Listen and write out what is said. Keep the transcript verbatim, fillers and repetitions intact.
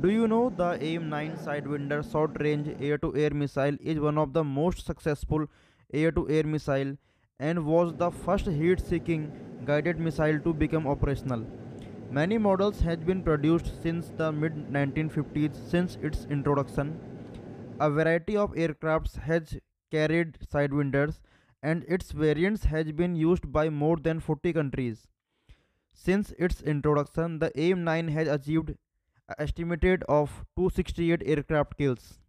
Do you know the AIM nine Sidewinder short-range air-to-air missile is one of the most successful air-to-air missile and was the first heat-seeking guided missile to become operational. Many models have been produced since the mid nineteen fifties since its introduction. A variety of aircrafts has carried Sidewinders and its variants has been used by more than forty countries. Since its introduction, the AIM nine has achieved an estimated of two hundred sixty-eight aircraft kills.